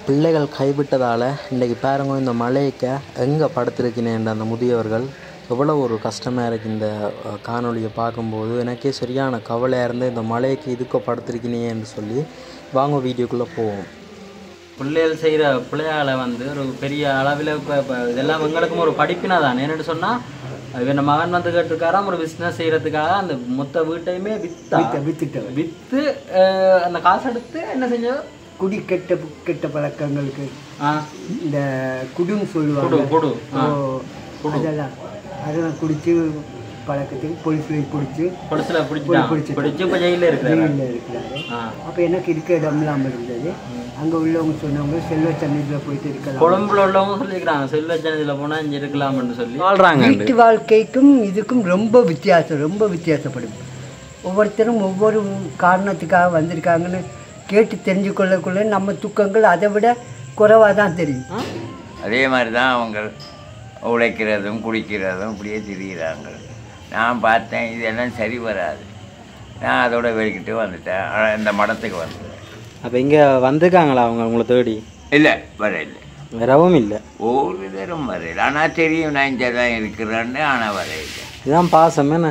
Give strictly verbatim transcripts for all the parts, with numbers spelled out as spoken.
பிள்ளைகள் கைவிட்டதால் இன்றைக்கி பாருங்க இந்த மழைக்க எங்கே படுத்திருக்கினேன்ற அந்த முதியவர்கள் எவ்வளோ ஒரு கஷ்டமாக இருக்குது. இந்த காணொலியை பார்க்கும்போது எனக்கே சரியான கவலையாக இருந்து இந்த மழைக்கு இதுக்க படுத்திருக்கினேன்னு சொல்லி வாங்க வீடியோக்குள்ளே போவோம். பிள்ளைகள் செய்கிற பிள்ளையால் வந்து ஒரு பெரிய அளவில் இப்போ இப்போ இதெல்லாம் எங்களுக்கும் ஒரு படிப்பினா தான். என்னென்னு சொன்னால் இவன் மகன் வந்து கேட்டிருக்காராம் ஒரு பிஸ்னஸ் செய்கிறதுக்காக அந்த மொத்த வீட்டையுமே வித்தா வித்துட்டு விற்று அந்த காசு எடுத்து என்ன செஞ்ச குடி கெட்ட கெட்ட பழக்கங்களுக்கு இந்த குடுன்னு சொல்லுவாங்க. அதெல்லாம் அதெல்லாம் குடிச்சு பழக்கத்துக்கு போலீஸில் பிடிச்சி போலீஸில் பிடிச்சி பிடிச்சி இப்போ ஜெயிலில் இருக்கிறாரு ஜெயிலில் இருக்கிறாரு. அப்போ எனக்கு இருக்க இடம் இல்லாமல் இருந்தது. அங்கே உள்ளவங்க சொன்னவங்க செல்வ சன்னதியில் போயிட்டு இருக்கலாம். கொழம்புல உள்ளவங்க சொல்லிக்கிறாங்க செல்வ சன்னதியில் போனால் இங்கே இருக்கலாம்னு சொல்லி வாழ்கிறாங்க. வீட்டு வாழ்க்கைக்கும் இதுக்கும் ரொம்ப வித்தியாசம், ரொம்ப வித்தியாசப்படும். ஒவ்வொருத்தரும் ஒவ்வொரு காரணத்துக்காக வந்திருக்காங்கன்னு கேட்டு தெரிஞ்சு கொள்ளக்குள்ள நம்ம துக்கங்கள் அதை விட குறைவாக தான் தெரியும். அதே மாதிரி தான் அவங்க உழைக்கிறதும் குடிக்கிறதும் இப்படியே திரிகிறாங்க. நான் பார்த்தேன் இதெல்லாம் சரி வராது. நான் அதோட வெளிக்கிட்டு வந்துட்டேன். இந்த மடத்துக்கு வந்துட்டேன். அப்போ இங்கே வந்திருக்காங்களா அவங்க உங்களை தேடி? இல்லை, வர இல்லை, வரவும் இல்லை, ஒரு தரம் வரையில். ஆனால் தெரியும் நான் இங்கே தான் இருக்கிறேன்னு. ஆனால் வரையில்லை. இதுதான் பாசம் என்ன?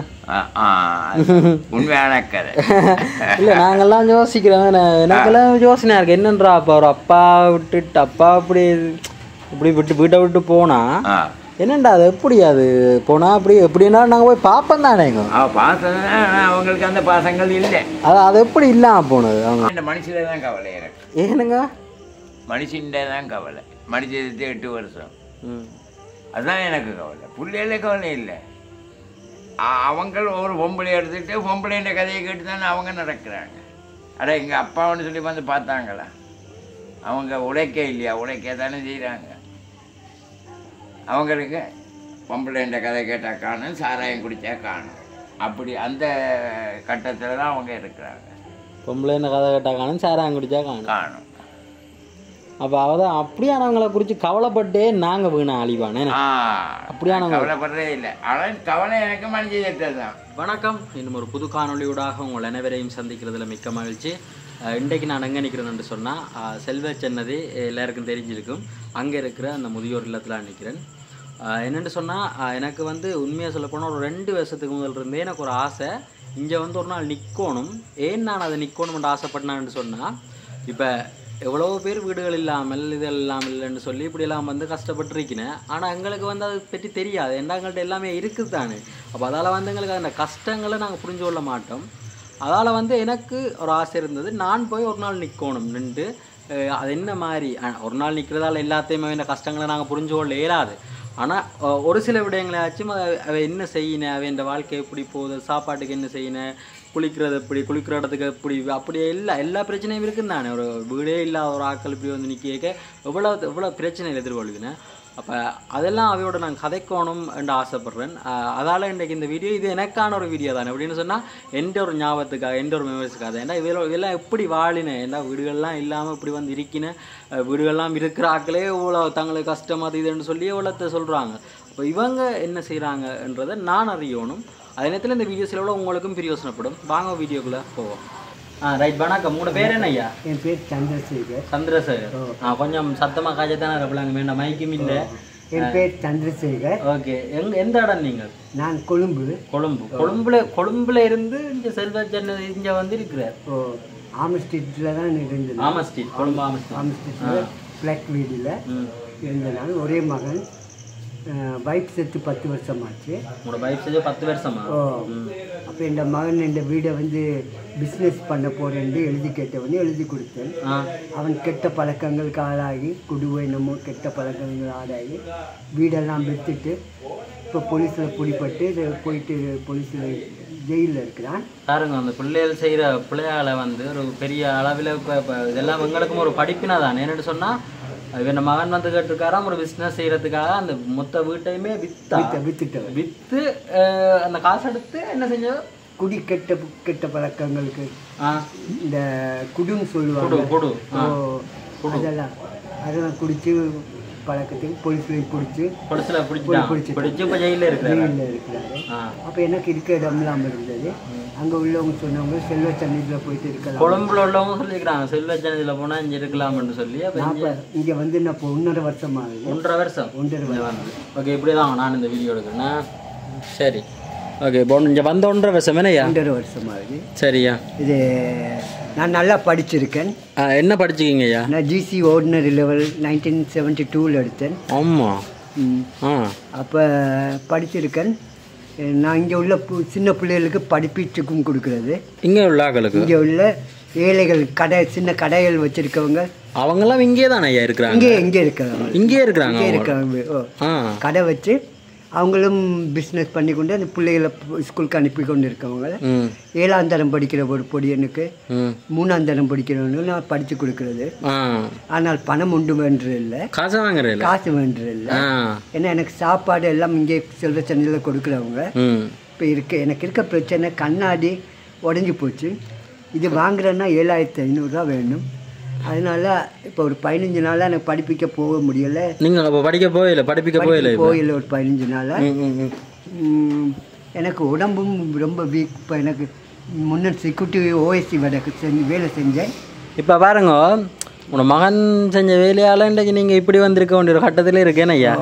உண்மையான கதை இல்லை. நாங்கள்லாம் யோசிக்கிறோம். எனக்கெல்லாம் யோசனையாக இருக்குது என்னன்றா அப்போ ஒரு அப்பா விட்டுட்டு அப்பா அப்படி இப்படி விட்டு வீட்டை விட்டு போனால் என்னண்டா அது எப்படி அது போனால் அப்படி எப்படின்னா நாங்கள் போய் பார்ப்போம் தானே. பார்த்ததுன்னா அவங்களுக்கு அந்த பாசங்கள் இல்லை. அது அது எப்படி இல்லாமல் போனது அவங்க இந்த மனுஷில தான் கவலை எனக்கு. ஏனுங்க மனுஷன்டே தான் கவலை. மனுஷத்து எட்டு வருஷம் அதுதான் எனக்கு கவலை. பிள்ளைகள கவலை இல்லை. அவங்க ஒரு பொம்பளை எடுத்துட்டு பொம்பளைன்ற கதையை கேட்டு தானே அவங்க நடக்கிறாங்க. அட எங்கள் அப்பாவுன்னு சொல்லி வந்து பார்த்தாங்களா? அவங்க உழைக்க இல்லையா? உழைக்க தானே செய்கிறாங்க. அவங்களுக்கு பொம்பளைன்ற கதை கேட்டால் காணும், சாராயம் குடித்தா காணும். அப்படி அந்த கட்டத்தில் தான் அவங்க இருக்கிறாங்க. பொம்பளைன்ற கதை கேட்டால் காணும், சாராயம் குடித்தா காணும் காணும் அப்போ அவதான் அப்படியானவங்களை குறித்து கவலைப்பட்டே நாங்கள் வீணா அழிவானே. அப்படியானவங்க கவலைப்படுறதே இல்லை. ஆனால் கவலை எனக்கு மனுஷன் தான். வணக்கம். இன்னும் ஒரு புது காணொலியூடாக உங்கள் அனைவரையும் சந்திக்கிறதுல மிக்க மகிழ்ச்சி. இன்றைக்கு நான் எங்கே நிற்கிறேன்னு சொன்னால் செல்வ சன்னதி எல்லாருக்கும் தெரிஞ்சிருக்கும். அங்கே இருக்கிற அந்த முதியோர் இல்லத்தில் நிற்கிறேன். என்னென்னு சொன்னால் எனக்கு வந்து உண்மையாக சொல்லப்போனால் ஒரு ரெண்டு வருஷத்துக்கு முதல் இருந்தே எனக்கு ஒரு ஆசை இங்கே வந்து ஒரு நாள் நிற்கணும். ஏன் நான் அதை நிற்கணும்னு ஆசைப்பட்டேன்னு சொன்னால் இப்போ எவ்வளோ பேர் வீடுகள் இல்லாமல் இது இல்லாமல் இல்லைன்னு சொல்லி இப்படியெல்லாம் வந்து கஷ்டப்பட்டுருக்கினேன். ஆனால் எங்களுக்கு வந்து அதை பற்றி தெரியாது. ஏன்னா எங்கள்கிட்ட எல்லாமே இருக்குது தானே. அப்போ அதால் வந்து எங்களுக்கு அந்த கஷ்டங்களை நாங்கள் புரிஞ்சு கொள்ள மாட்டோம். அதால் வந்து எனக்கு ஒரு ஆசை இருந்தது, நான் போய் ஒரு நாள் நிற்கணும் நின்று. அது என்ன மாதிரி ஒரு நாள் நிற்கிறதால எல்லாத்தையுமே இந்த கஷ்டங்களை நாங்கள் புரிஞ்சு கொள்ள இயலாது. ஆனால் ஒரு சில விடயங்களாச்சும் அவ என்ன செய்யினேன், அவன் இந்த வாழ்க்கை எப்படி போகுது, சாப்பாட்டுக்கு என்ன செய்யினேன், குளிக்கிறது எப்படி, குளிக்கிற இடத்துக்கு எப்படி, அப்படியே எல்லா எல்லா பிரச்சனையும் இருக்குன்னு தானே. ஒரு வீடே இல்லாத ஒரு ஆட்கள் இப்படி வந்து நிற்க எவ்வளோ எவ்வளோ பிரச்சனைகள் எதிர்கொள்ளுதுன்னு. அப்போ அதெல்லாம் அவையோட நான் கதைக்கணும் என்று ஆசைப்பட்றேன். அதால் இன்றைக்கு இந்த வீடியோ இது எனக்கான ஒரு வீடியோ தானே. எப்படின்னு சொன்னால் எந்த ஒரு ஞாபகத்துக்காக, எந்த ஒரு மெமரிஸுக்காக. ஏன்னா இதில் இதெல்லாம் எப்படி வாழினேன், ஏன்னா வீடுகள்லாம் இல்லாமல் இப்படி வந்து இருக்கினேன். வீடுகள்லாம் இருக்கிற ஆக்களே இவ்வளோ தங்களுக்கு கஷ்டமாக இதுன்னு சொல்லி எவ்வளோத்தை சொல்கிறாங்க. அப்போ இவங்க என்ன செய்கிறாங்கன்றதை நான் அறியணும். அதே நேரத்தில் இந்த வீடியோஸில் எவ்வளோ உங்களுக்கும் பிரயோசனப்படும். வாங்க வீடியோக்குள்ளே போவோம். All right. வணக்கம். உங்களோட பேர் என்ன ஐயா? என் பேர் சந்திரசேகர். சந்திரசேகர். ஆ கொஞ்சம் சத்தமாக காய்ச்சத்தானே இருப்பலாங்க, வேண்டாம் மைக்கும் இல்லை. என் பேர் சந்திரசேகர். ஓகே. எங் எந்த இடம் நீங்கள்? நான் கொழும்பு. கொழும்பு. கொழும்புல கொழும்புல இருந்து இங்கே செல்வ சன்னதி இங்கே வந்து இருக்கிறார். ஓ ஆம ஸ்ட்ரீட்டில் தான் இருந்தது. ஆம ஸ்ட்ரீட், கொழும்பு ஆம ஸ்ட்ரீட். ஆம ஸ்ட்ரீட்டில் ஃப்ளாட் வீடில் இருந்த நான். ஒரே மகன். வைஃப் செத்து பத்து வருஷமாச்சு. உங்களோட வைஃப் செத்து பத்து வருஷமா? ஓ அப்போ இந்த மகன் இந்த வீடை வந்து பிஸ்னஸ் பண்ண போகிறேன்னு எழுதி கேட்டவனே எழுதி கொடுத்தேன். அவன் கெட்ட பழக்கங்களுக்கு ஆளாகி குடுவை என்னமோ கெட்ட பழக்கங்கள் ஆளாகி வீடெல்லாம் விற்றுட்டு இப்போ போலீஸில் பிடிப்பட்டு போயிட்டு போலீஸில் ஜெயிலில் இருக்கிறான். பாருங்க, அந்த பிள்ளைகள் செய்கிற பிள்ளையால் வந்து ஒரு பெரிய அளவில் இப்போ இப்போ இதெல்லாம் எங்களுக்கும் ஒரு படிப்பினா தானே. என்னென்னு சொன்னால் இவன் மகன் வந்து கேட்டிருக்காராம் ஒரு பிஸ்னஸ் செய்கிறதுக்காக அந்த மொத்த வீட்டையுமே வித்தா வித்துட்டு விற்று அந்த காசு எடுத்து என்ன செஞ்ச குடி கெட்ட கெட்ட பழக்கங்களுக்கு இந்த குடுன்னு சொல்லுவாங்க. குடு அதெல்லாம் அதெல்லாம் குடித்து பழக்கத்துக்கு போலீஸ்ல பிடிச்சி பொலிஸ்ல பிடிச்சி பிடிச்சி இப்போ ஜெயிலில் இருக்கிறாரு ஜெயிலில் இருக்கிறாரு. அப்போ எனக்கு இருக்க இடம் இல்லாமல் இருந்தது. அங்கே உள்ளவங்க சொன்னவங்க செல்வ சன்னதியில் போயிட்டு இருக்கலாம். கொழும்புல உள்ளவங்க சொல்லிக்கிறாங்க செல்வ சன்னதியில் போனால் இங்கே இருக்கலாம்னு சொல்லி. அப்போ இங்கே வந்து நான் இப்போ ஒன்றரை வருஷம் ஆகுது. ஒன்றரை வருஷம் ஒன்றரை வருஷம். ஓகே இப்படி தான் நான் இந்த வீடியோ எடுக்கிறேன்னா. சரி ஓகே இப்போ இங்கே வந்த ஒன்றரை வருஷம் என்னையா? ஒன்றரை வருஷம் ஆகுது. சரியா. இது நான் நல்லா படிச்சிருக்கேன். என்ன படிச்சிக்கிங்க ஐயா? நான் GC ordinary level nineteen seventy டூவில் எடுத்தேன். ஆமாம். ஆ அப்போ படிச்சிருக்கேன். நான் இங்கே உள்ள சின்ன பிள்ளைகளுக்கு படிப்பீட்டுக்கும் கொடுக்குறது. இங்கே உள்ள ஆக்களுக்கு இங்கே உள்ள ஏழைகள் கடை சின்ன கடைகள் வச்சுருக்கவங்க அவங்கெல்லாம் இங்கே தானே ஐயா இருக்கிறாங்க? இங்கே இங்கே இருக்கிறாங்க இங்கே இருக்கிறாங்க இங்கே இருக்கிறாங்க. ஓ கடை வச்சு அவங்களும் பிஸ்னஸ் பண்ணி கொண்டு அந்த பிள்ளைகளை ஸ்கூலுக்கு அனுப்பி கொண்டு இருக்கவங்க. ஏழாம் தரம் படிக்கிற ஒரு பொடியனுக்கு மூணாம் தரம் படிக்கிறவனுக்கு நான் படித்து கொடுக்கறது. ஆனால் பணம் உண்டு வேண்டது இல்லை, காசு வாங்குறது இல்லை, காசு வேண்டது இல்லை. ஏன்னா எனக்கு சாப்பாடு எல்லாம் இங்கே செல்வ சந்தையில் கொடுக்குறவங்க. இப்போ இருக்க எனக்கு இருக்க பிரச்சனை கண்ணாடி உடஞ்சி போச்சு. இது வாங்குறேன்னா ஏழாயிரத்தி ஐநூறுரூவா வேணும். அதனால இப்போ ஒரு பதினஞ்சு நாளாக எனக்கு படிப்பிக்க போக முடியலை. நீங்கள் அப்போ படிக்க போயில படிப்பிக்க போயில போயில ஒரு பதினஞ்சு நாளாக எனக்கு உடம்பும் ரொம்ப வீக். இப்போ எனக்கு முன்னர் செக்யூரிட்டி ஓஎஸ்சி வேலை செஞ்சு வேலை செஞ்சேன். இப்போ பாருங்க உங்களோட மகன் செஞ்ச வேலையால் இன்றைக்கு நீங்கள் இப்படி வந்திருக்க வேண்டிய ஒரு கட்டத்தில் இருக்கேன் ஐயா.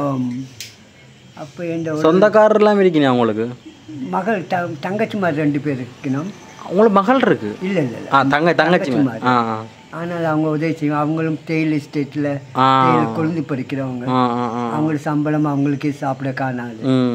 அப்போ என் சொந்தக்காரெல்லாம் இருக்கீங்க உங்களுக்கு? மகள் த தங்கச்சி மாதிரி ரெண்டு பேர் இருக்கணும். உங்களுக்கு மகள் இருக்கு? இல்லை இல்லை இல்லை ஆ தங்க தங்கச்சி மாதிரி. ஆ ஆனால் அவங்க உதவி செய்வாங்க. அவங்களும் தேயிலை எஸ்டேட்டில் தேயிலை கொழுந்து பறிக்கிறவங்க. அவங்களுக்கு சம்பளம் அவங்களுக்கே சாப்பிட காணாது.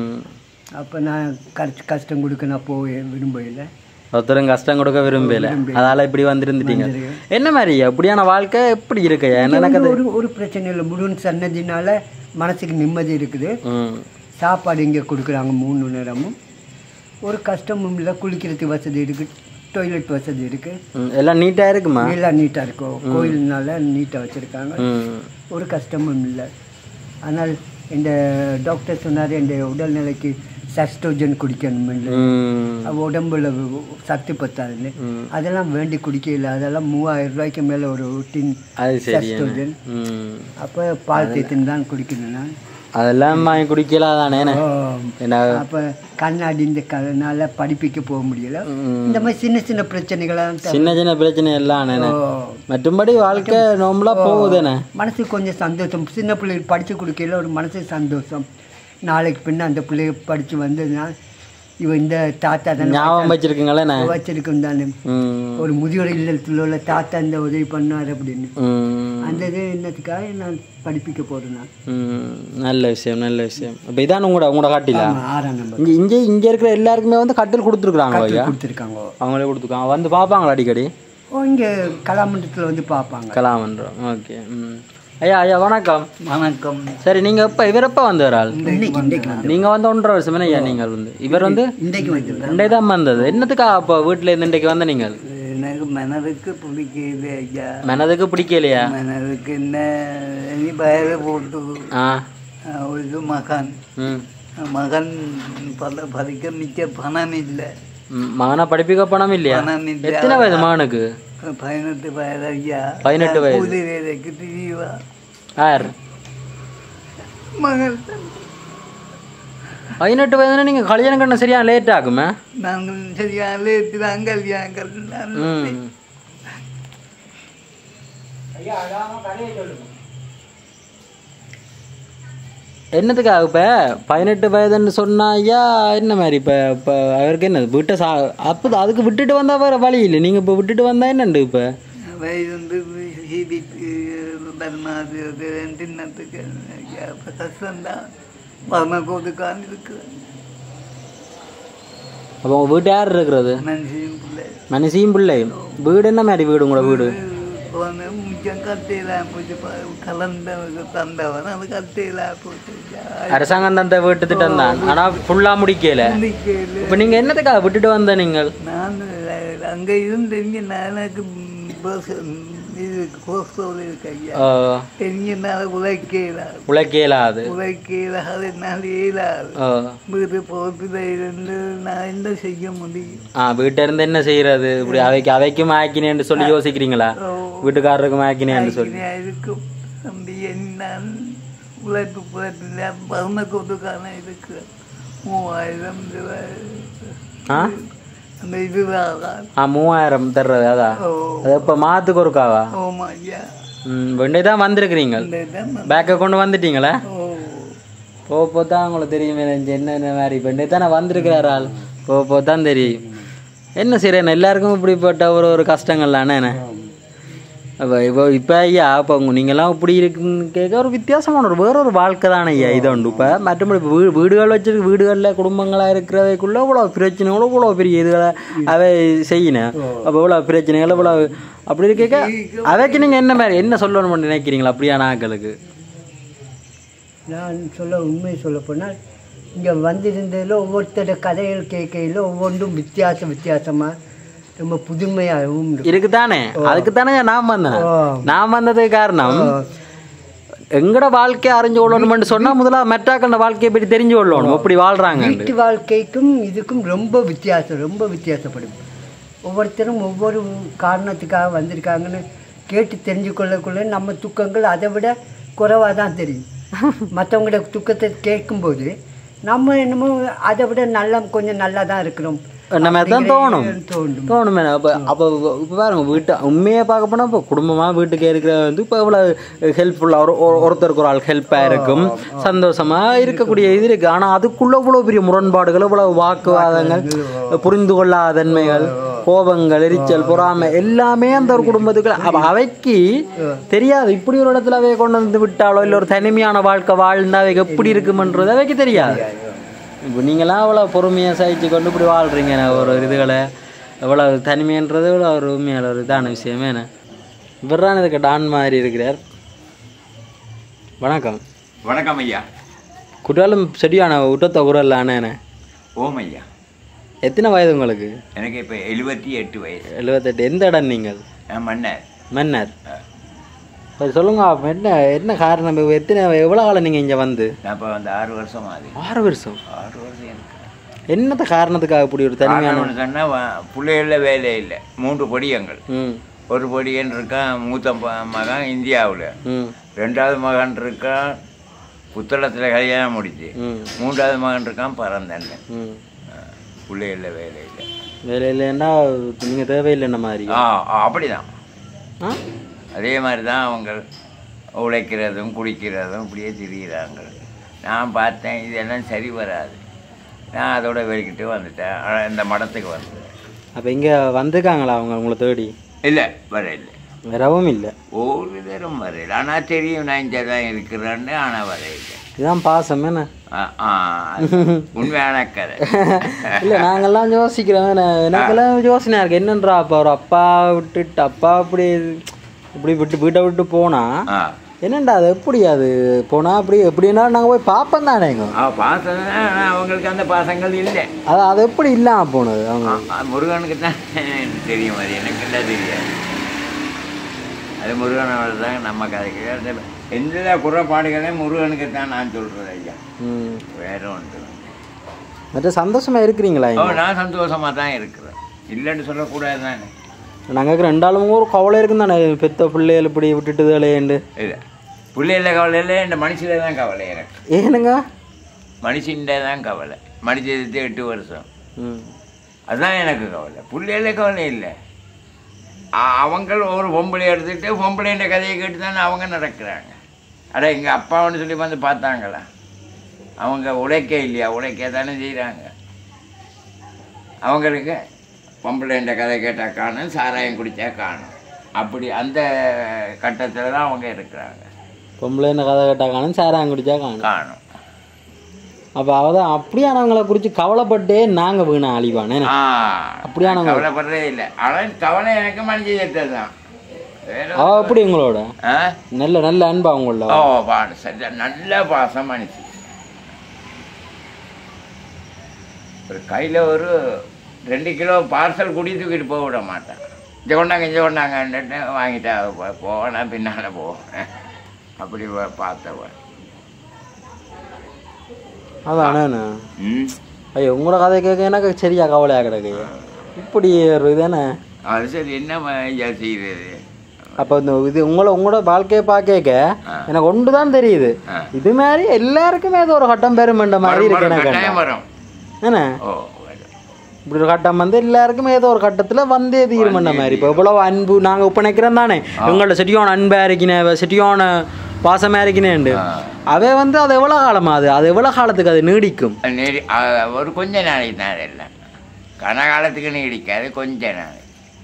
அப்போ நான் கஷ்ட கஷ்டம் கொடுக்க நான் போக விரும்பல. ஒருத்தரும் கஷ்டம் கொடுக்க விரும்பல, அதால இப்படி வந்துருந்துட்டீங்க. என்ன மாதிரி அப்படியான வாழ்க்கை எப்படி இருக்கு? என்ன ஒரு ஒரு பிரச்சனை இல்லை. முழு சன்னதினால மனசுக்கு நிம்மதி இருக்குது. சாப்பாடு இங்கே கொடுக்குறாங்க மூணு நேரமும். ஒரு கஷ்டமும் இல்லை. குளிக்கிறதுக்கு வசதி இருக்குது, டாய்லெட் வசதி இருக்கு, எல்லாம் நீட்டாக இருக்குமா? எல்லாம் நீட்டாக இருக்கும். கோயில்னால நீட்டாக வச்சுருக்காங்க. ஒரு கஷ்டமும் இல்லை. ஆனால் இந்த டாக்டர் சொன்னார் இந்த உடல்நிலைக்கு சஸ்டோஜன் குடிக்கணும், உடம்புல சத்து பத்தாதுன்னு. அதெல்லாம் வேண்டி குடிக்கல. அதெல்லாம் மூவாயிரம் ரூபாய்க்கு மேலே ஒரு டின் சஸ்டோஜன். அப்போ பால் தேத்துன்னு தான் குடிக்கணும் நான். அதெல்லாம் வாங்கி குடிக்கலாம் தானே. அப்போ கண்ணாடி இந்த கதனால படிப்பிக்க போக முடியல. இந்த மாதிரி சின்ன சின்ன பிரச்சனைகளாக சின்ன சின்ன பிரச்சனை எல்லாம் மற்றபடி வாழ்க்கை நார்மலாக போகுதுண்ணே. மனசுக்கு கொஞ்சம் சந்தோஷம். சின்ன பிள்ளைகள் படித்து கொடுக்கல ஒரு மனசுக்கு சந்தோஷம். நாளைக்கு பின்ன அந்த பிள்ளைய படித்து வந்ததுன்னா இவன் இந்த தாத்தா தானே ஞாபகம் வச்சிருக்குங்களே வச்சிருக்கும் தானே. ஒரு முதியோர் இல்லத்தில் உள்ள தாத்தா இந்த உதவி பண்ணார் அப்படின்னு அந்த இது என்னத்துக்காக நான் படிப்பிக்க போறேன். நல்ல விஷயம் நல்ல விஷயம். இப்போ இதான் உங்களோட உங்களோட காட்டில ஆறாம் நம்பர். இங்கே இங்கே இங்கே இருக்கிற எல்லாருக்குமே வந்து கட்டில் கொடுத்துருக்குறாங்க. கொடுத்துருக்காங்க, அவங்களே கொடுத்துருக்காங்க. வந்து பார்ப்பாங்களா அடிக்கடி? ஓ இங்கே கலாமண்டலத்தில் வந்து பார்ப்பாங்க. கலாமன்றம். ஓகே. ம் ஐயா ஐயா வணக்கம். வணக்கம். சரி நீங்கள் எப்போ இவர் எப்போ வந்து வராள்? இன்னைக்கு நீங்கள் வந்து ஒன்றரை வருஷம் ஐயா நீங்கள் வந்து இவர் வந்து இன்றைக்கு வந்து இன்றைக்கு தான் வந்தது. என்னத்துக்கா அப்போ வீட்டில் இருந்து இன்றைக்கு வந்த நீங்கள்? எனக்கு மனதுக்கு பிடிக்கல ஐயா. மனதுக்கு பிடிக்கலையா? மனதுக்கு என்ன இனி பயல போட்டு ஆ ஒரு மகன் மகன் பல படிக்க மிக்க பணம் இல்லை. மகனை படிப்பிக்க பணம் இல்லையா? எத்தனை வயது மகனுக்கு? பதினெட்டு வயது ஐயா. பதினெட்டு வயது. கூலி வேலைக்கு தெரியவா யார் மகள்? பதினெட்டு வயதுனா நீங்கள் கல்யாணம் கண்ண சரியா லேட் ஆகுமே? நாங்கள் சரியா லேட்டு தான் கல்யாணம் கண்ண. என்னத்துக்காக இப்போ பதினெட்டு வயதுன்னு சொன்னா ஐயா என்ன மாதிரி இப்போ இப்போ அவருக்கு என்ன வீட்டை சா அப்போ அதுக்கு விட்டுட்டு வந்தால் வேறு வழி இல்லை. நீங்கள் இப்போ விட்டுட்டு வந்தால் என்னண்டு இப்போ வயது வந்து பரமாது தின்னத்துக்கு கஷ்டம்தான் பரமகோதுக்கான்னு இருக்கு. அப்போ உங்கள் வீட்டு யார் இருக்கிறது? மனுஷியும் பிள்ளை. மனுஷியும் பிள்ளையும். வீடு என்ன மாதிரி வீடு உங்களோட வீடு? முக்கியம் கட்டையெல்லாம் போச்சு கலந்த தந்தவன் அது கட்டையெல்லாம் போச்சு. அரசாங்கம் தந்த வீட்டு திட்டம் தான், ஆனால் ஃபுல்லாக முடிக்கல. இப்போ நீங்கள் என்னத்துக்காக விட்டுட்டு வந்த நீங்கள்? நான் அங்கே இருந்து இங்கே எனக்கு இது கோஸ்டோல் இருக்கு ஐயா. எங்கனால உழைக்கலாது உழைக்கலாது உழைக்கலாது என்னால் இயலாது. வீட்டு போகிறதுல இருந்து நான் என்ன செய்ய முடியும்? ஆ வீட்டில் இருந்து என்ன செய்யறது? இப்படி அவைக்கு அவைக்கும் ஆக்கினேன்னு சொல்லி யோசிக்கிறீங்களா? வீட்டுக்காரருக்கும் ஆக்கினேன்னு சொல்லி இருக்கும். தம்பி நான் உழைப்பு புழைப்பில் பருமை கொடுக்கான இருக்கு மூவாயிரம் ஆ அந்த இதுதான். ஆ மூவாயிரம் தர்றது அதான். அது இப்போ மாதத்துக்கு ஒருக்காவா? ஓமா ஐயா. ம் வெண்டை தான் வந்திருக்கிறீங்க, பேக்கை கொண்டு வந்துட்டீங்களா? போக போக தான் உங்களுக்கு தெரியுமே என்னென்ன மாதிரி வெண்டை தானே வந்திருக்கிறார் ஆள். போக போக தான் தெரியும். என்ன சரி எல்லாருக்கும் இப்படிப்பட்ட ஒரு ஒரு கஷ்டங்கள்லானே என்ன அப்போ இப்போ இப்போ ஐயா இப்போ நீங்கள்லாம் இப்படி இருக்குன்னு கேட்க ஒரு வித்தியாசமான ஒரு வேற ஒரு வாழ்க்கை தானே ஐயா இது உண்டு. இப்போ மற்றபடி இப்போ வீ வீடுகள் வச்சிருக்கு, வீடுகளில் குடும்பங்களாக இருக்கிறவைக்குள்ளே இவ்வளோ பிரச்சனைகளும் இவ்வளோ பெரிய இதுகளை அவை செய்யணும். அப்போ இவ்வளோ பிரச்சனைகள் இவ்வளோ அப்படி இருக்க அவைக்கு நீங்கள் என்ன மாதிரி என்ன சொல்லணும்னு நினைக்கிறீங்களா அப்படியான ஆட்களுக்கு? நான் சொல்ல உண்மையை சொல்ல போனால் இங்கே வந்திருந்ததில் ஒவ்வொருத்தர கதைகள் கேட்கையில் ஒவ்வொன்றும் வித்தியாசம் வித்தியாசமாக ரொம்ப புதுமையாகவும் இருக்குதானே. அதுக்கு தானே நான் வந்தேன். நான் வந்ததுக்கு காரணம் எங்கட வாழ்க்கையை அறிஞ்சு கொள்ளணும்னு சொன்னால் முதல்ல மெட்டாக்கள வாழ்க்கையை பற்றி தெரிஞ்சு கொள்ளணும், எப்படி வாழ்கிறாங்க. வீட்டு வாழ்க்கைக்கும் இதுக்கும் ரொம்ப வித்தியாசம், ரொம்ப வித்தியாசப்படும். ஒவ்வொருத்தரும் ஒவ்வொரு காரணத்துக்காக வந்திருக்காங்கன்னு கேட்டு தெரிஞ்சு கொள்ளக்குள்ள நம்ம துக்கங்கள் அதை விட குறைவாக தான் தெரியும். மற்றவங்களோட துக்கத்தை கேட்கும்போது நம்ம என்னமோ அதை விட நல்லா கொஞ்சம் நல்லா தான் இருக்கிறோம் நம்ம தான் தோணும் தோணுமே. அப்போ அப்போ இப்போ பாருங்க வீட்டை உண்மையாக பார்க்க போனால் இப்போ குடும்பமாக வீட்டுக்கு இருக்கிற வந்து இப்போ இவ்வளோ ஹெல்ப்ஃபுல்லாக ஒரு ஒருத்தருக்கு ஒரு ஆள் ஹெல்ப்பாக இருக்கும், சந்தோஷமாக இருக்கக்கூடிய இது இருக்குது. ஆனால் அதுக்குள்ளே இவ்வளோ பெரிய முரண்பாடுகள், இவ்வளோ வாக்குவாதங்கள், புரிந்து கொள்ளாதன்மைகள், கோபங்கள், எரிச்சல், பொறாமை எல்லாமே அந்த ஒரு குடும்பத்துக்கு அப்போ அவைக்கு தெரியாது. இப்படி ஒரு இடத்துல அவையை கொண்டு வந்து விட்டாலோ இல்லை ஒரு தனிமையான வாழ்க்கை வாழ்ந்தா அவைக்கு எப்படி இருக்குமன்றது அவைக்கு தெரியாது. இப்போ நீங்களாம் அவ்வளோ பொறுமையாக சகிச்சு கொண்டு இப்படி வாழ்கிறீங்க ஒரு இதுகளை எவ்வளோ தனிமைன்றது இவ்வளோ ஒரு உண்மையான ஒரு இதான விஷயமே. என்ன இவர் தான் இதுக்கு டான் மாதிரி இருக்கிறார். வணக்கம். வணக்கம் ஐயா. குற்றாலம் செடியான விட்டத்த குரல்லானே என்ன? ஓம் ஐயா. எத்தனை வயது உங்களுக்கு? எனக்கு இப்போ எழுபத்தி எட்டு வயசு. எழுபத்தெட்டு. எந்த இடம் நீங்கள்? மன்னர். மன்னர். சரி சொல்லுங்க, என்ன என்ன காரணம்? எத்தனை எவ்வளோ காலம் நீங்கள் இங்கே வந்து? நான் இப்போ வந்து ஆறு வருஷம் ஆகுது. ஆறு வருஷம்? ஆறு வருஷம் எனக்கு. என்னத்த காரணத்துக்காக இப்படி ஒரு தனிமையான சொன்னால் பிள்ளைகளில் வேலை இல்லை. மூன்று பொடியங்கள். ம் ஒரு பொடியன் இருக்கான் மூத்த மகன் இந்தியாவில், ரெண்டாவது மகன் இருக்கான் புத்தளத்தில் கல்யாணம் முடிச்சு, மூன்றாவது மகன் இருக்கான் பரந்தண்ண. பிள்ளைகளில் வேலை இல்லை. வேலை இல்லைன்னா நீங்கள் தேவையில்லைன்ன மாதிரி? ஆ அப்படிதான். அதே மாதிரி தான் அவங்க உழைக்கிறதும் குடிக்கிறதும் இப்படியே திரிகிறாங்க. நான் பார்த்தேன் இதெல்லாம் சரி வராது. நான் அதோட வெளிக்கிட்டு வந்துட்டேன். இந்த மடத்துக்கு வந்தேன். அப்போ இங்கே வந்துருக்காங்களா அவங்க உங்களை தேடி? இல்லை, வர இல்லை. வரவும் இல்லை? ஒரு தரம் வரையில். ஆனால் தெரியும் நான் இங்கே தான் இருக்கிறேன்னு. ஆனால் வர இல்லை. இதுதான் பாசம் என்ன? உண்மையான கதை இல்லை. நாங்கள்லாம் யோசிக்கிறோம், எனக்கெல்லாம் யோசனையாக இருக்குது என்னன்றா அப்போ ஒரு அப்பா விட்டுட்டு அப்பா அப்படி இப்படி விட்டு வீட்டை விட்டு போனால் என்னண்டா அது எப்படி அது போனால் அப்படி எப்படின்னா நாங்கள் போய் பார்ப்போம் தானே. எங்க பார்த்ததுன்னா அவங்களுக்கு அந்த பாசங்கள் இல்லை. அது அது எப்படி இல்லாமல் போனது? அவங்க முருகனுக்கு தான் தெரியும். அது எனக்கு தான் தெரியாது. அது முருகனோட தான் நம்ம கதைக்கு எந்த குறைபாடுகளையும் முருகனுக்கு தான் நான் சொல்கிறது ஐயா. ம் வேற ஒன்று மற்ற சந்தோஷமாக இருக்கிறீங்களா? நான் சந்தோஷமாக தான் இருக்கிறேன், இல்லைன்னு சொல்லக்கூடாது தானே. நாங்கள் ரெண்டாலும் ஒரு கவலை இருக்குன்னு தானே, பெத்த பிள்ளைகள் இப்படி விட்டுட்டு இல்லையேண்டு. இல்லை, பிள்ளைகள கவலை இல்லை, இந்த மனுஷில தான் கவலை எனக்கு. ஏனுங்க? மனுஷன்டே தான் கவலை. மனுஷத்து எட்டு வருஷம் அதுதான் எனக்கு கவலை. பிள்ளைகள கவலை இல்லை. அவங்க ஒரு பொம்பளை எடுத்துக்கிட்டு பொம்பளைன்ற கதையை கேட்டு தானே அவங்க நடக்கிறாங்க. அட எங்கள் அப்பாவுன்னு சொல்லி வந்து பார்த்தாங்களா? அவங்க உழைக்க இல்லையா? உழைக்க தானே செய்கிறாங்க. அவங்களுக்கு பொம்பளைன்ற கதை கேட்டால் காணும், சாராயம் குடித்தா காணும். அப்படி அந்த கட்டத்தில் தான் அவங்க இருக்கிறாங்க. பொம்பளைன்ற கதை கேட்டால் காணும், சாராயம் குடித்தா காணும் காணும் அப்போ அவதான் அப்படியானவங்களை குறித்து கவலைப்பட்டே நாங்கள் வீணா அழிவானே. அப்படியானவங்க கவலைப்படுறதே இல்லை. ஆனால் கவலை எனக்கு மனுஷத்தை தான். அவ எப்படி உங்களோட நல்ல நல்ல அன்பா உங்களோட? ஓ பாடு சரி, நல்ல பாசம் மனுஷி. ஒரு கையில் ஒரு ரெண்டு கிலோ பார்சல் குடி தூக்கிட்டு போக விட மாட்டேன். இங்கே கொண்டாங்க இங்கே கொண்டாங்கன்ட்டு வாங்கிட்டா போவேன், பின்னால் போவேன். அப்படி பார்த்தவன் அதானே. ஐயோ உங்களோட கதை கேட்க எனக்கு சரியா கவலையாக கிடக்கு. இப்படி ஒரு இதானே. அது சரி, என்ன ஐயா செய்கிறது? அப்போ இந்த இது உங்களை உங்களோட வாழ்க்கையை பார்க்க எனக்கு ஒன்று தான் தெரியுது. இது மாதிரி எல்லாருக்குமே ஏதோ ஒரு கட்டம் பெருமன்ற மாதிரி இருக்கு எனக்கு. என்ன இப்படி ஒரு கட்டம் வந்து எல்லாருக்குமே ஏதோ ஒரு கட்டத்தில் வந்தே தீர்மன்ற மாதிரி. இப்போ எவ்வளோ அன்பு நாங்கள் இப்போ நினைக்கிறோம் தானே இவங்கள்ட்ட செட்டியான அன்பாக இருக்கினேன் செட்டியான பாசமாக இருக்கினேன்ண்டு அவை வந்து அது எவ்வளோ காலமா அது அது எவ்வளோ காலத்துக்கு அது நீடிக்கும்? நீடி ஒரு கொஞ்ச நாளைக்கு தான் அதெல்லாம் கனகாலத்துக்கு நீடிக்காது கொஞ்ச நாளைக்கு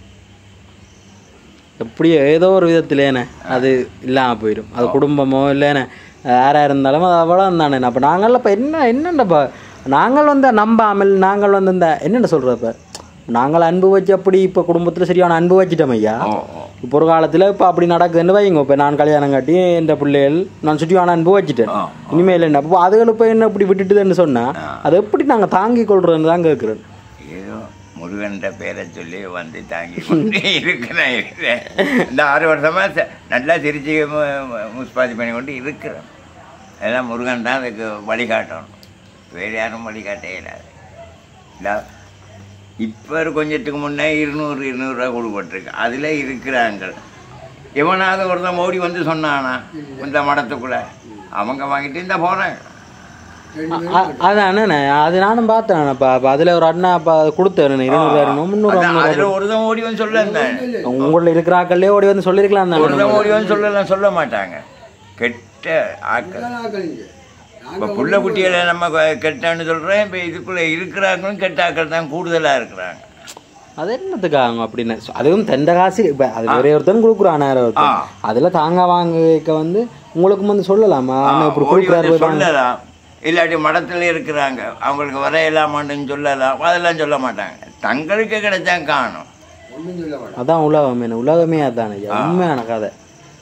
எப்படி ஏதோ ஒரு விதத்தில் ஏன அது இல்லாமல் போயிடும். அது குடும்பமோ இல்லைன்னு யாராக இருந்தாலும் அது அவ்வளோ தானே. அப்போ நாங்கள் இப்போ என்ன என்னென்னப்பா நாங்கள் வந்து நம்பாமல் நாங்கள் வந்து இந்த என்னென்ன சொல்கிறப்ப நாங்கள் அன்பு வச்சு அப்படி இப்போ குடும்பத்தில் சரியான அன்பு வச்சுட்டோம் ஐயா. இப்போ ஒரு காலத்தில் இப்போ அப்படி நடக்குதுன்னு வைங்க. இப்போ நான் கல்யாணம் காட்டி என் பிள்ளைகள் நான் சுற்றியான அன்பு வச்சுட்டேன் இனிமேல் என்ன அப்போ அதுகள் இப்போ என்ன இப்படி விட்டுட்டுதுன்னு சொன்னால் அது எப்படி நாங்கள் தாங்கி கொள்றோன்னு தான் கேட்குறேன். ஏதோ முருகன்ற பேரை சொல்லி வந்து தாங்கி கொண்டு இருக்கிறேன். இந்த ஆறு வருஷமாக நல்லா சிரிச்சு முஸ்பாதி பண்ணி கொண்டு இருக்கிறேன். எல்லாம் முருகன் தான் அதுக்கு வழிகாட்டணும், வேறு யாரும் வழிகாட்டே இல்லாது. இல்லை இப்போ கொஞ்சத்துக்கு முன்னே இருநூறு இருநூறுவா கொடுப்பட்டிருக்கு. அதில் இருக்கிறாங்க எவனாவது ஒருத்தன் ஓடி வந்து சொன்னானா இந்த மடத்துக்குள்ளே அவங்க வாங்கிட்டு இந்த போகிறேன். அதானே அது நானும் பார்த்தேன். இப்போ அப்போ அதில் ஒரு அண்ணா அப்போ கொடுத்தேன் இருநூறு முந்நூறு அதில் ஒருத்தன் ஓடி வந்து சொல்ல உங்களில் இருக்கிறாக்கள்லேயே ஓடி வந்து சொல்லியிருக்கலாம் தான். ஒருத்தன் ஓடி வந்து சொல்லலாம் சொல்ல மாட்டாங்க. கெட்ட ஆக்கள் இப்போ புள்ள குட்டிகளை நம்ம கெட்டான்னு சொல்கிறேன். இப்போ இதுக்குள்ளே இருக்கிறாங்களும் கெட்ட ஆக்கள் தான் கூடுதலாக இருக்கிறாங்க. அது என்னத்துக்காக அப்படின்னு அதுவும் தெண்ட காசு இப்போ அது ஒரே ஒருத்தன் கொடுக்குறான் நேரம் ஒருத்தன் அதில் தாங்க வாங்க வந்து உங்களுக்கும் வந்து சொல்லலாமா இப்படி கொடுக்குறாரு சொல்லலாம். இல்லாட்டி மடத்தில் இருக்கிறாங்க அவங்களுக்கு வரையலாமான்னு சொல்லலாம். அதெல்லாம் சொல்ல மாட்டாங்க. தங்களுக்கு கிடைச்சா காணும். அதான் உலகம் என்ன உலகமே அதானே உண்மையான கதை.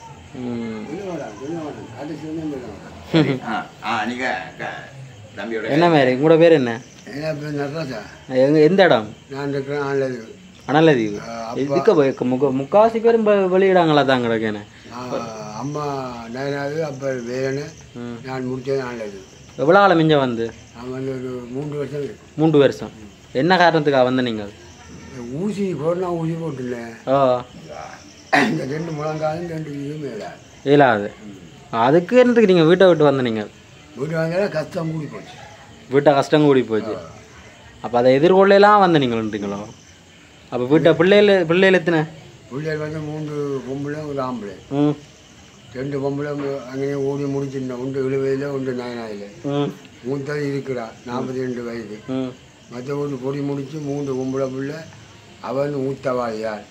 என்ன மாதிரி உங்களோட பேர் என்ன? எந்த இடம்? அனலதீவு. இதுக்கு முக முக்காசி பேரும் வெளியிடாங்களா தான் கிடக்கேன்னு அம்மா நயனாவது அப்போ வேறனு நான் முடித்தது அனலதீவு. எவ்வளோ காலம் மிஞ்ச வந்து? நான் வந்து ஒரு மூன்று வருஷம் மூன்று வருஷம். என்ன காரணத்துக்காக வந்து நீங்கள்? ஊசி கொரோனா ஊசி போட்டுள்ளேன். ஓ இந்த ரெண்டு முழங்காலும் ரெண்டு இதுவும் இயலாது இயலாது. அதுக்கு என்னத்துக்கு நீங்கள் வீட்டை விட்டு வந்த? நீங்கள் வீட்டு வந்தாலும் கஷ்டம் கூடி போச்சு. வீட்டை கஷ்டம் கூடி போச்சு. அப்போ அதை எதிர்கொள்ளலாம் வந்து நீங்கள்ன்றீங்களோ? அப்போ வீட்டை பிள்ளைகள் பிள்ளைகள் எத்தனை பிள்ளைகள் வந்து மூன்று பொம்பளை ஒரு ஆம்பளை. ம் ரெண்டு பொம்பளை அங்கேயே ஓடி முடிச்சிருந்தேன். ஒன்று எழுபதில் ஒன்று நயனாயில். ம் மூத்தது இருக்கிறா நாற்பத்தி ரெண்டு வயது. ம் மற்ற ஒரு பொடி முடித்து மூன்று பொம்பளை பிள்ளை அவன் ஊத்தவாளியார்.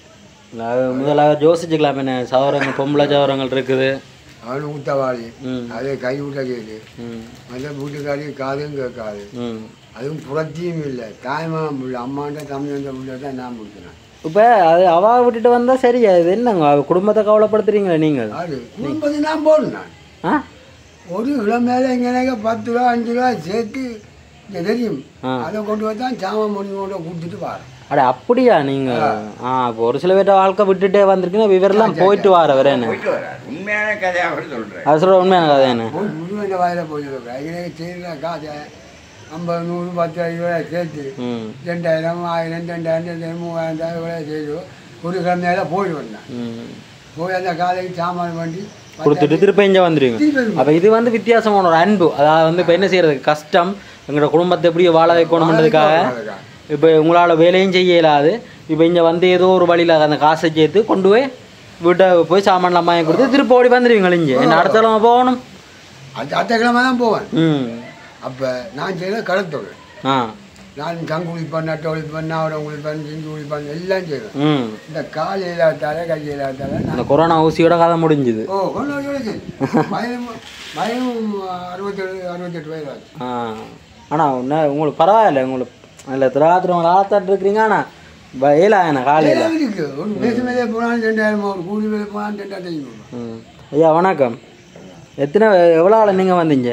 முதலாக யோசிச்சுக்கலாம் என்ன சவரங்கள் பொம்பளை சவரங்கள் இருக்குது. அவனு ஊத்தவாளி அதே கை விட்ட கேது. மற்ற வீட்டுக்காரி காதும் கேட்காது. அதுவும் புரட்சியும் இல்லை. தாய்மாமன் பிள்ளை அம்மாண்ட தமிழ் பிள்ளை தான் நான் முடிக்கிறேன். இப்போ அது அவா விட்டுட்டு வந்தால் சரியா? இது என்னங்க குடும்பத்தை கவலைப்படுத்துறீங்களா நீங்கள்? அது குடும்பத்தை நான் போடணும். நான் ஆ ஒரு கிலோ மேலே எங்கே பத்து ரூபா அஞ்சு ரூபா சேர்த்து தெரியும். அதை கொண்டு வந்து தான் சாமான் முடிஞ்சு கொண்டு கொடுத்துட்டு வரேன். அட அப்படியா நீங்கள்? ஆ இப்போ ஒரு சில பேர்ட்ட வாழ்க்கை விட்டுட்டே வந்திருக்குன்னா இவரெல்லாம் போயிட்டு வர வரேன்னு உண்மையான கதையாக சொல்கிறேன். அது சொல்கிற உண்மையான கதை என்ன? முழுவந்த வாயில் போயிட்டு இருக்கிறேன். எனக்கு செய்யல காசை ஐம்பது நூறு பத்து ஐநூறு சேர்த்து ரெண்டாயிரம் ஆயிரம் ரெண்டாயிரம் மூவாயிரம் ரூபாய் செய்து ஒரு கிழமையில போயிட்டு வந்தேன். போய் அந்த காலைக்கு சாமான் வண்டி கொடுத்துட்டு திருப்பி இங்கே வந்துடுவீங்க. அப்போ இது வந்து வித்தியாசமான ஒரு அன்பு. அதாவது வந்து இப்போ என்ன செய்யறது கஷ்டம் எங்களோட குடும்பத்தை எப்படி வாழ வைக்கணுன்றதுக்காக இப்போ உங்களால் வேலையும் செய்ய இயலாது. இப்போ இங்கே வந்து ஏதோ ஒரு வழியில் அந்த காசை சேர்த்து கொண்டு போய் வீட்டை போய் சாமான்லாம் வாங்கி கொடுத்து திருப்பி ஓடி வந்துடுவீங்க. இங்கே என்ன அடுத்த கிழமை போகணும்? அது அடுத்த கிழமை தான் போவேன். ம் அப்போ நான் செய்யல கடத்தொழில். ஆ நான் கங்கு குளிப்பேன், நட்டை குளிப்பேன், நாவடம் குளிப்பேன், சிஞ்சு குளிப்பேன் எல்லாம் செய்வேன். ம் இந்த கால் இல்லாதால கை இல்லாதால அந்த கொரோனா ஊசியோட கதை முடிஞ்சுது. ஓ கொரோனா மயம் மயம் அறுபத்தேழு அறுபத்தெட்டு வயது ஆச்சு. ஆ ஆனால் ஒன்று உங்களுக்கு பரவாயில்ல. உங்களுக்கு இல்லை திராத்திரவங்களை ஆத்தாட்டு இருக்கிறீங்க. ஆனால் ஏலா என்ன காலையில் இருக்கு. ஒரு பேசு மேலே போனாலும் ரெண்டாயிரம், ஒரு கூலி மேலே போனாலும் ரெண்டாயிரத்தி ஐநூறு. ம் ஐயா வணக்கம். எத்தனை எவ்வளோ ஆள் நீங்கள் வந்தீங்க?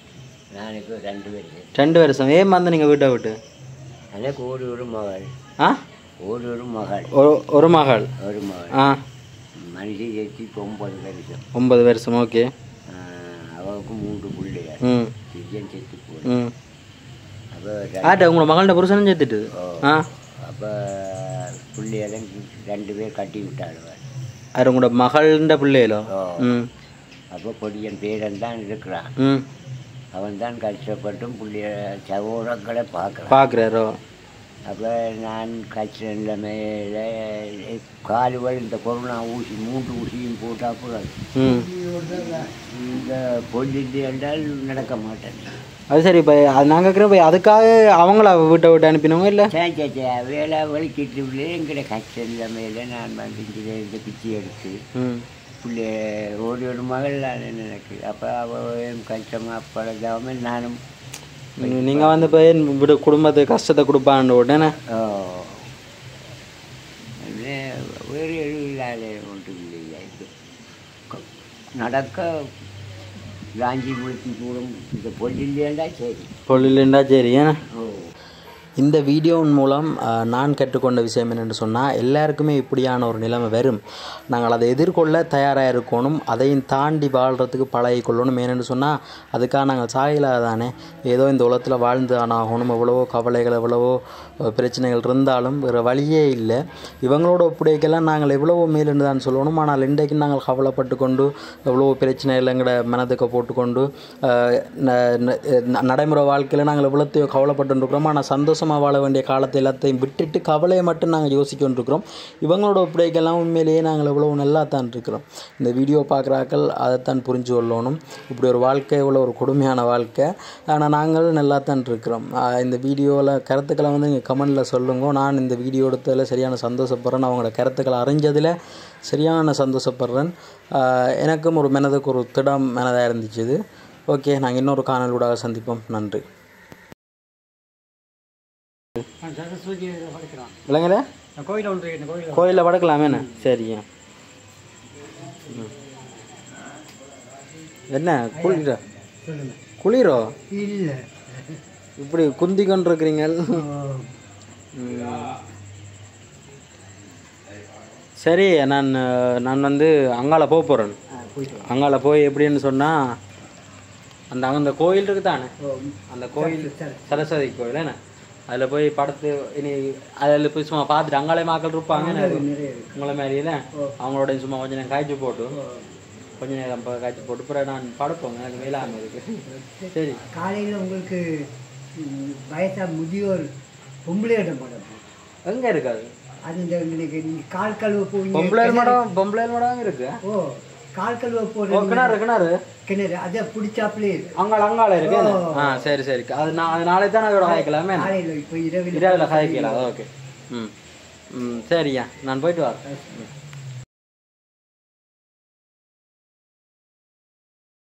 நான் இப்போ ரெண்டு பேர். ரெண்டு வருஷம். ஏன் வந்து நீங்கள் வீட்டை விட்டு? எனக்கு ஒரு ஒரு மகள். ஆ ஒரு ஒரு மகள். ஒரு ஒரு மகள். ஒரு மகள். ஆ மனுஷன் சேர்த்து ஒன்பது வருஷம். ஒன்பது வருஷம். ஓகே. அவளுக்கு மூன்று பிள்ளைகள். ம் சிஜன் சேர்த்து போய். ம் அப்போ ஆட்டா உங்களோட மகள்கிட்ட புருஷனும் சேர்த்துட்டு. ஆ அப்போ பிள்ளைகளும் ரெண்டு பேர் கட்டி விட்டாடுவார். அது உங்களோட மகள்ன்ற பிள்ளைகளோ? ம். அப்போ பொடியன் பேரன் தான் இருக்கிறான். ம். அவன் தான் கஷ்டப்பட்டும் பிள்ளைய சகோதரங்களை பார்க்குறான் பார்க்குறாரோ? அப்போ நான் கஷ்ட நிலைமையில கால் வழி இந்த கொரோனா ஊசி மூன்று ஊசியும் போட்டால் கூட ம். இந்த பொல்லிட்டு என்றால் நடக்க மாட்டேன். அது சரி. இப்போ அது நாங்கள் இருக்கிற போய் அதுக்காக அவங்கள வீட்டை விட்டு அனுப்பினவங்க இல்லை? சே சே சே வேலை வலிக்கிட்டு எங்கிட்ட கஷ்ட நிலைமையில நான் வந்து இங்கே இந்த பிச்சை எடுத்து ம். பிள்ளைய ஒரு ஒரு மகள் எனக்கு. அப்போ அவன் கஷ்டமாக பழகாமல் நானும் நீங்கள் வந்து போய் விட குடும்பத்துக்கு கஷ்டத்தை கொடுப்பான்னு உடனே வேறு எழுதினாலே ஒன்றும் இல்லையா. இது நடக்க காஞ்சி முடிச்சு கூடும் இந்த பொல்லில்லையாண்டா சரி பொருளில்டா சரி. ஏன்னா ஓ இந்த வீடியோவின் மூலம் நான் கற்றுக்கொண்ட விஷயம் என்னென்னு சொன்னால், எல்லாருக்குமே இப்படியான ஒரு நிலைமை வரும். நாங்கள் அதை எதிர்கொள்ள தயாராக இருக்கணும். அதையும் தாண்டி வாழ்கிறதுக்கு பழகி கொள்ளணும். ஏன்னு சொன்னால் அதுக்காக நாங்கள் சாயலாக தானே ஏதோ இந்த உலகத்தில் வாழ்ந்து ஆகணும். எவ்வளவோ கவலைகள் எவ்வளவோ பிரச்சனைகள் இருந்தாலும் வேறு வழியே இல்லை. இவங்களோட ஒப்படைக்கெல்லாம் நாங்கள் எவ்வளவோ மேலுன்னு தான் சொல்லணும். ஆனால் இன்றைக்கு நாங்கள் கவலைப்பட்டு கொண்டு எவ்வளோ பிரச்சனைகள் எங்களோட மனதுக்கு போட்டுக்கொண்டு நடைமுறை வாழ்க்கையில் நாங்கள் எவ்வளோத்தையோ கவலைப்பட்டு இருக்கிறோம். ஆனால் சந்தோஷம் வாழ வேண்டிய காலத்தை எல்லாத்தையும் விட்டுட்டு கவலையை மட்டும் நாங்கள் யோசிக்கொண்டிருக்கிறோம். இவங்களோட ஒப்படைக்கெல்லாம் உண்மையிலேயே நாங்கள் எவ்வளோ நல்லா தான் இருக்கிறோம். இந்த வீடியோ பார்க்குறாக்கள் அதைத்தான் புரிஞ்சு கொள்ளணும். இப்படி ஒரு வாழ்க்கை இவ்வளோ ஒரு கொடுமையான வாழ்க்கை. ஆனால் நாங்கள் நல்லா தான் இருக்கிறோம். இந்த வீடியோவில் கருத்துக்களை வந்து நீங்கள் கமெண்டில் சொல்லுங்க. நான் இந்த வீடியோ எடுத்ததில் சரியான சந்தோஷப்படுறேன். அவங்களோட கருத்துக்களை அறிஞ்சதில் சரியான சந்தோஷப்படுறேன். எனக்கும் ஒரு மனதுக்கு ஒரு திடம் மனதாக இருந்துச்சு இது. ஓகே, நாங்கள் இன்னொரு காணொலியோட சந்திப்போம். நன்றி. விளங்கல கோயிலில் படுக்கலாமே என்ன? சரியா. என்ன குளிரா? குளிரோ இல்லை இப்படி குந்தி கொண்டு இருக்கிறீங்க. சரி, நான் நான் வந்து அங்கால போக போகிறேன். அங்கால போய் எப்படின்னு சொன்னால் அந்த அந்த கோயில் இருக்குது தானே, அந்த கோயில் சரஸ்வதி கோயில் என்ன, அதில் போய் படத்து இனி அதில் போய் சும்மா பார்த்துட்டு அங்காலே மக்கள் இருப்பாங்க உங்களை மாதிரியில அவங்களோட சும்மா கொஞ்சம் நேரம் காய்ச்சி போட்டு கொஞ்ச நேரம் காய்ச்சி போட்டு அப்புறம் நான் படுப்போங்க. எனக்கு மேலாமல் இருக்கு. சரி, காலையில் உங்களுக்கு வயசா முதியோர் பொம்பளை இடம் படம் எங்கே இருக்காது? அது இந்த இன்னைக்கு நீங்கள் கால் கழுவ போவீங்க. பொம்பளை மடம் பொம்பளை மடம் இருக்கு. ஓ, கால் கழுவ ஓ, போகிறது கிணறு கிணறு கிணறு அதை பிடிச்சாப்புலே இருக்கு. அங்கால அங்கால இருக்கு. ஆ சரி சரி, அது நான் அது நாளை தான் அதோட காய்க்கலாமே. காலையில் இப்போ இரவில் இரவில் காய்க்கலாம். ஓகே. ம் ம் சரியா, நான் போயிட்டு வரேன்.